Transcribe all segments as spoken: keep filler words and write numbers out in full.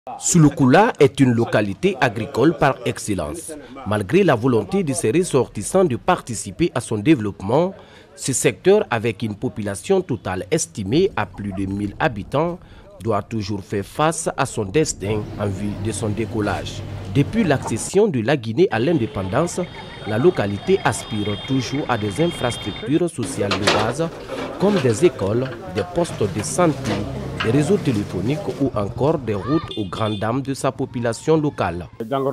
Sulukula est une localité agricole par excellence. Malgré la volonté de ses ressortissants de participer à son développement, ce secteur, avec une population totale estimée à plus de mille habitants, doit toujours faire face à son destin en vue de son décollage. Depuis l'accession de la Guinée à l'indépendance, la localité aspire toujours à des infrastructures sociales de base comme des écoles, des postes de santé, des réseaux téléphoniques ou encore des routes aux grandes dames de sa population locale.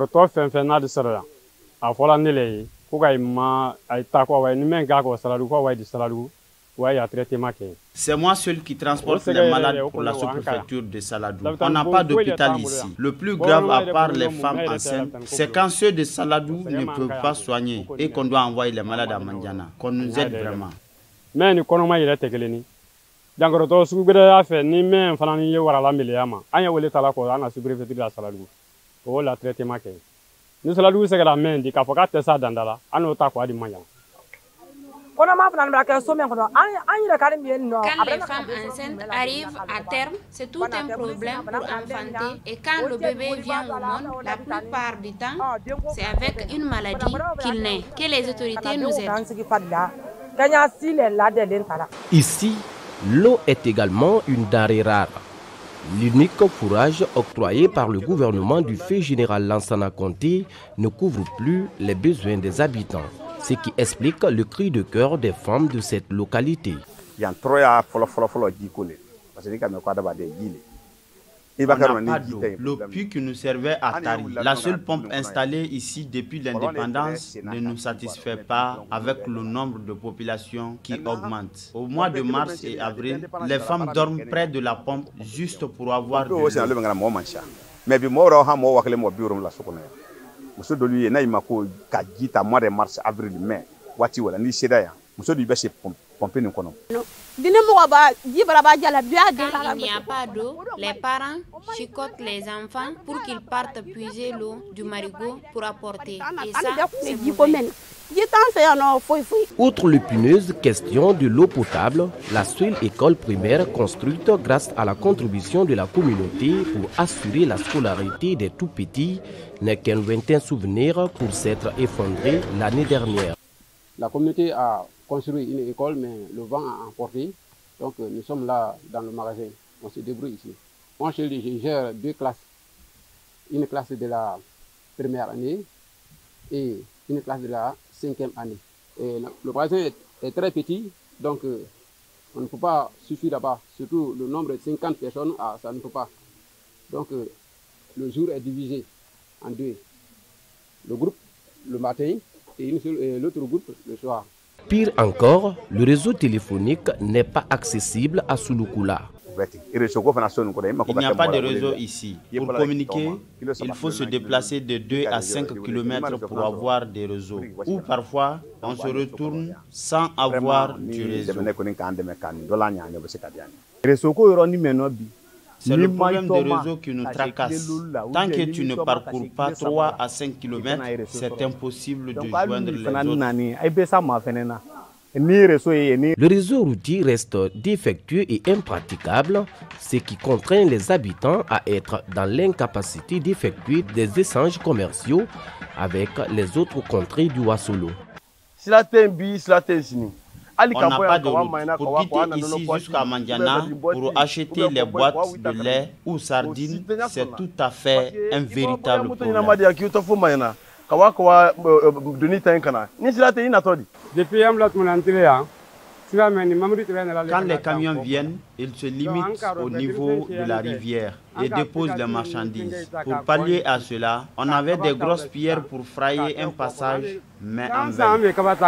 C'est moi seul qui transporte les malades pour la sous-préfecture de Saladou. On n'a pas d'hôpital ici. Le plus grave, à part les femmes enceintes, c'est quand ceux de Saladou ne peuvent pas soigner et qu'on doit envoyer les malades à Mandiana, qu'on nous aide vraiment. Mais nous connaissons les techniques. Donc, nous avons fait ni même fanani wala miliama. Anya wele tala ko ana sous-préfecture de Saladou. Oh la traitement que. Nous Saladou c'est la main di kafoka tesa dandala. Ano ta ko di manya. Quand les femmes enceintes arrivent à terme, c'est tout un problème pour enfanter. Et quand le bébé vient au monde, la plupart du temps, c'est avec une maladie qu'il naît. Que les autorités nous aident. Ici, l'eau est également une denrée rare. L'unique fourrage octroyé par le gouvernement du fait général Lansana Conté ne couvre plus les besoins des habitants, ce qui explique le cri de cœur des femmes de cette localité. On n'a pas d'eau. Le puits qui nous servait à Tari, la seule pompe installée ici depuis l'indépendance, ne nous satisfait pas avec le nombre de population qui augmente. Au mois de mars et avril, les femmes dorment près de la pompe juste pour avoir de l'eau. Il n'y a pas d'eau, les parents chicotent les enfants pour qu'ils partent puiser l'eau du marigot pour apporter. Et ça, c'est mauvais. Outre l'épineuse question de l'eau potable, la seule école primaire construite grâce à la contribution de la communauté pour assurer la scolarité des tout-petits n'est qu'un lointain souvenir pour s'être effondré l'année dernière. La communauté a construit une école, mais le vent a emporté. Donc nous sommes là dans le magasin. On se débrouille ici. Moi, je gère deux classes. Une classe de la première année et une classe de la cinquième année. Et le magasin est, est très petit, donc euh, on ne peut pas suffire là-bas. Surtout le nombre de cinquante personnes, ah, ça ne peut pas. Donc euh, le jour est divisé en deux. Le groupe le matin et l'autre groupe le soir. Pire encore, le réseau téléphonique n'est pas accessible à Sulukula. Il n'y a pas de réseau ici. Pour communiquer, il faut se déplacer de deux à cinq kilomètres pour avoir des réseaux. Ou parfois, on se retourne sans avoir du réseau. C'est le problème des réseaux qui nous tracasse. Tant que tu ne parcours pas trois à cinq kilomètres, c'est impossible de joindre les autres. Le réseau routier reste défectueux et impraticable, ce qui contraint les habitants à être dans l'incapacité d'effectuer des échanges commerciaux avec les autres contrées du Wasolo. On n'a pas de route. Pour quitter ici jusqu'à Mandiana, pour acheter les boîtes de lait ou sardines, c'est tout à fait un véritable problème. Quand les camions viennent, ils se limitent au niveau de la rivière et déposent les marchandises. Pour pallier à cela, on avait des grosses pierres pour frayer un passage, mais en vain.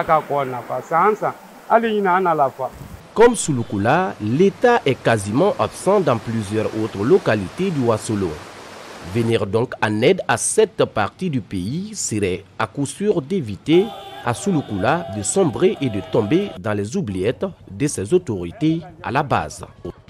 Comme Sulukula, l'État est quasiment absent dans plusieurs autres localités du Wasolo. Venir donc en aide à cette partie du pays serait à coup sûr d'éviter à Sulukula de sombrer et de tomber dans les oubliettes de ses autorités à la base.